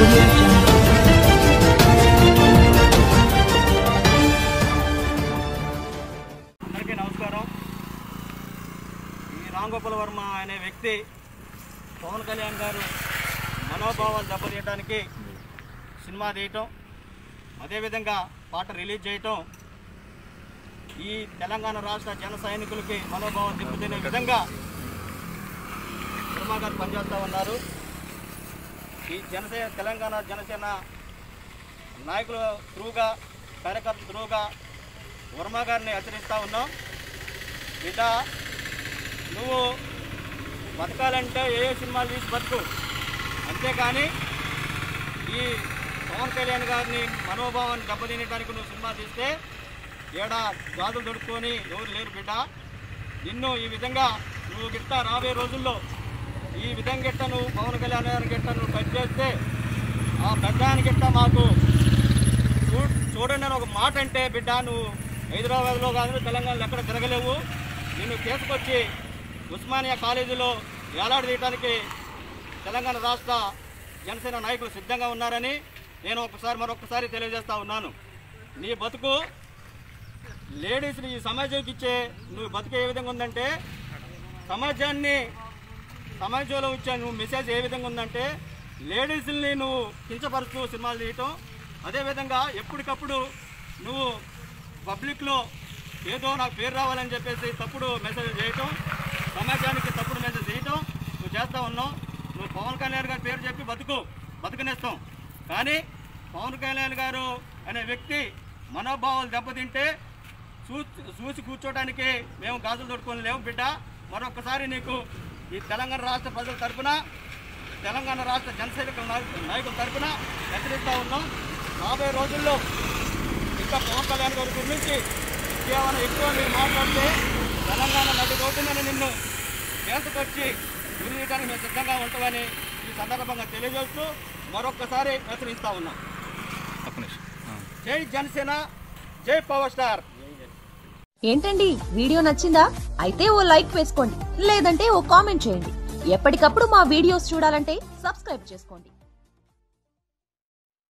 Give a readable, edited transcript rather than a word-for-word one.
Audio Jungle. అందరికీ నమస్కారం. ఈ రాంగోపాల్ వర్మ అనే వ్యక్తి పవన్ కళ్యాణ్ గారు మనోభావాలు దెబ్బతీయడానికి సినిమా తీయటం, అదేవిధంగా పాట రిలీజ్ చేయటం ఈ తెలంగాణ రాష్ట్ర జన సైనికులకి మనోభావం దెబ్బతినే విధంగా వర్మ గారు పనిచేస్తూ ఉన్నారు. ఈ తెలంగాణ జనసేన నాయకుల త్రూగా, కార్యకర్తల త్రూగా వర్మ గారిని హెచ్చరిస్తూ ఉన్నాం. బిడ్డ, నువ్వు బతకాలంటే ఏ సినిమాలు తీసి బతుకు, అంతేకాని ఈ పవన్ కళ్యాణ్ గారిని మనోభావాన్ని దెబ్బతినడానికి నువ్వు సినిమా తీస్తే ఏడా గాజులు దొడుక్కొని ఎవరు లేరు బిడ్డ. నిన్ను ఈ విధంగా నువ్వు గిట్ట రాబోయే రోజుల్లో ఈ విధంగా గిట్ట నువ్వు పవన్ కళ్యాణ్ గారి గిట్ట నువ్వు టచ్ చేస్తే ఆ పెద్దాని గిట్ట మాకు చూడండి అని ఒక మాట అంటే బిడ్డ, నువ్వు హైదరాబాద్లో కాదు తెలంగాణలో ఎక్కడ తిరగలేవు. నిన్ను తీసుకొచ్చి ఉస్మానియా కాలేజీలో వేలాడదీయడానికి తెలంగాణ రాష్ట్ర జనసేన నాయకులు సిద్ధంగా ఉన్నారని నేను మరొకసారి తెలియజేస్తూ ఉన్నాను. నీ బతుకు లేడీస్ని ఈ సమాజంకి ఇచ్చే నువ్వు బతుకు ఏ విధంగా ఉందంటే, సమాజంలో ఇచ్చే నువ్వు మెసేజ్ ఏ విధంగా ఉందంటే, లేడీస్ని నువ్వు కించపరుస్తూ సినిమాలు తీయటం, అదేవిధంగా ఎప్పటికప్పుడు నువ్వు పబ్లిక్లో ఏదో నాకు పేరు రావాలని చెప్పేసి తప్పుడు మెసేజ్ చేయటం, సమాజానికి తప్పుడు మెసేజ్ చేయటం నువ్వు చేస్తూ ఉన్నావు. నువ్వు పవన్ కళ్యాణ్ గారి పేరు చెప్పి బతుకునేస్తాం, కానీ పవన్ కళ్యాణ్ గారు అనే వ్యక్తి మనోభావాలు దెబ్బతింటే చూసి కూర్చోడానికి మేము గాజులు తొడుకొని లేవు బిడ్డ. మరొకసారి నీకు ఈ తెలంగాణ రాష్ట్ర ప్రజల తరఫున, తెలంగాణ రాష్ట్ర జనసైనిక నాయకుల తరఫున హెచ్చరిస్తూ ఉన్నాం. రాబోయే రోజుల్లో ఇంకా పవన్ కళ్యాణ్ గారి గురించి ఏమైనా ఎక్కువ మీరు మాట్లాడితే తెలంగాణ నడి రోడ్డున నిన్ను వేసుకొచ్చి గురియడానికి మేము సిద్ధంగా ఉంటామని ఈ సందర్భంగా తెలియజేస్తూ మరొకసారి హెచ్చరిస్తూ ఉన్నాం. జై జనసేన, జై పవర్ స్టార్. ఏంటండి, వీడియో నచ్చిందా? అయితే ఓ లైక్ వేసుకోండి, లేదంటే ఓ కామెంట్ చేయండి. ఎప్పటికప్పుడు మా వీడియోస్ చూడాలంటే సబ్స్క్రైబ్ చేసుకోండి.